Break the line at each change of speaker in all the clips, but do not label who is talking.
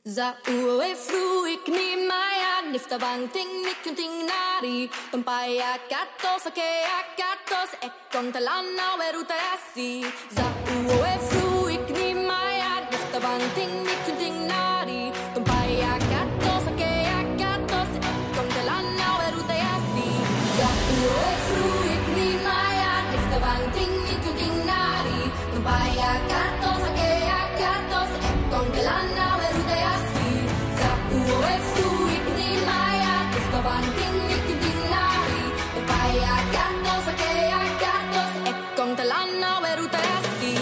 Za uwe flu ik ni maya nifta banting nikunting nari Tumpaya katos akea katos ekong talana weruta yasi Za uwe flu ik ni maya nifta banting nikunting nari Tumpaya katos akea katos ekong talana weruta yasi Za uwe flu ik ni maya nifta banting nikunting nari Tumpaya katos akea katos ekong talana weruta yasi Za uwe flu ik ni maya nifta banting nikunting nari Tumpaya katos akea katos ekong talana weruta yasi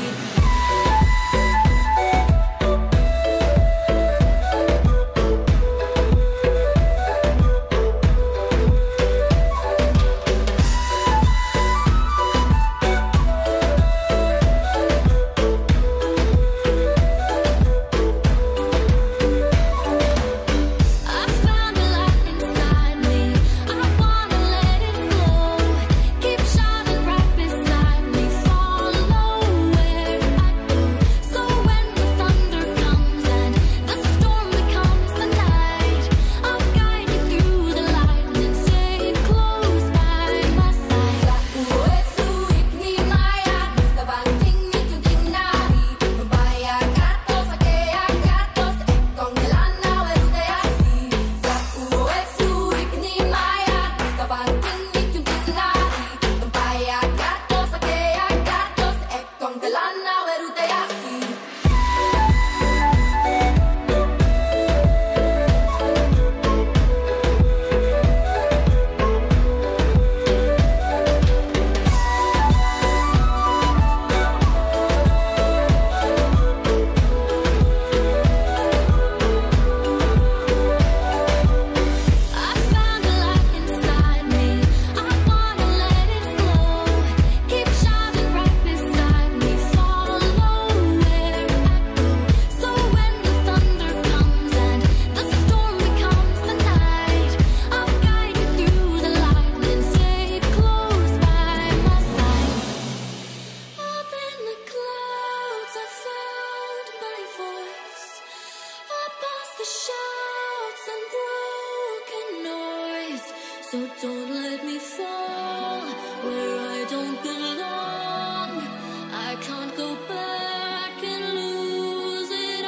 So don't let me fall where I don't belong. I can't go back and lose it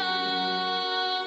all.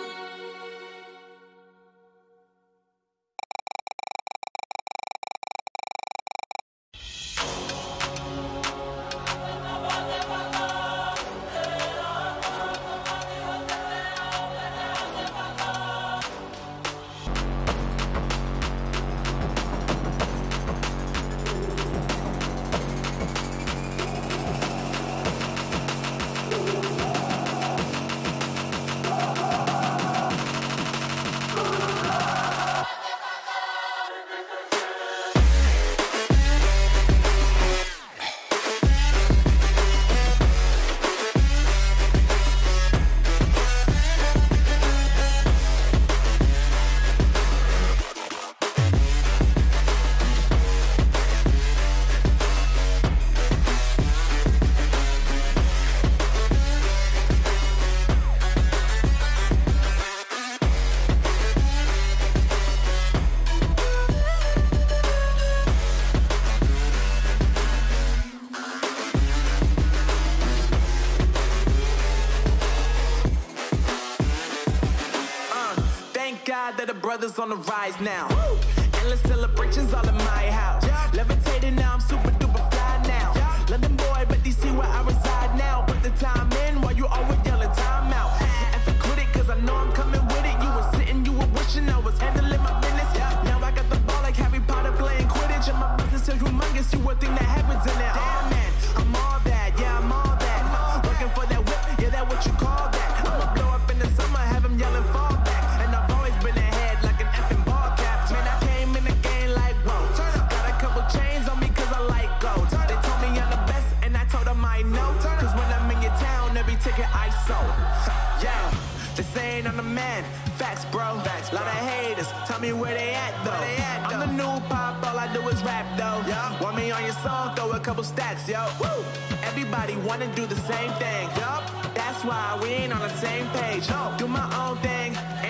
That the brothers on the rise now. Woo! Endless celebrations all in my house. Yeah. Levitating now, I'm super duper fly now. Yeah. London boy, but DC where I reside now. Put the time in while you always yelling time out. And for quit it, cause I know I'm coming with it. You were sitting, you were wishing I was handling my business. Yeah. Now I got the ball like Harry Potter playing Quidditch. And my business so humongous, you would think that happens in there. Damn man, I'm all that, yeah, I'm all that. Looking for that whip, yeah, that what you call that. I'ma blow up in the summer, have him yelling fall back. And I've always been ahead like an effing ball cap. Man, I came in the game like, whoa. Got a couple chains on me cause I like gold. They told me I'm the best and I told them I know. Cause when I'm in your town, every ticket I sold. Yeah, they saying I'm the man. Facts, bro. Facts, lot of haters. Tell me where they at, though. I'm the new pop, all I do is rap, though. Want me on your song, throw a couple stacks, yo. Woo! Everybody wanna do the same thing. Yup, that's why we ain't on the same page. Do my own thing, and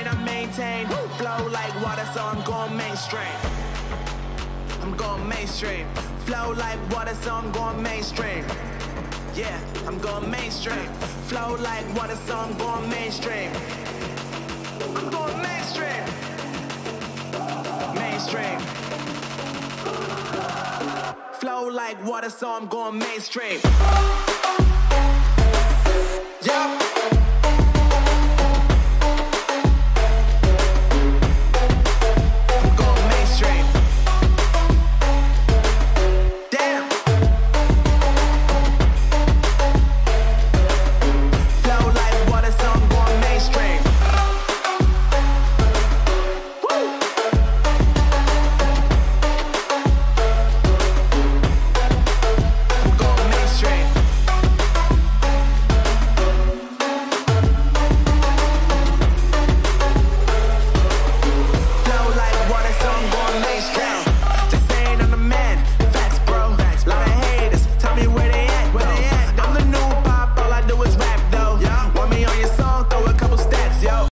brain, I maintain. Flow like water, so I'm going mainstream. I'm going mainstream. Flow like water, so I'm going mainstream. Yeah, I'm going mainstream. Flow like water, so I'm going mainstream. I'm going mainstream. Mainstream. Flow like water, so I'm going mainstream. Yeah.